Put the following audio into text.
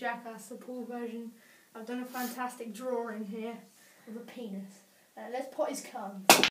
Jackass, the pool version. I've done a fantastic drawing here of a penis. Let's pot his cum.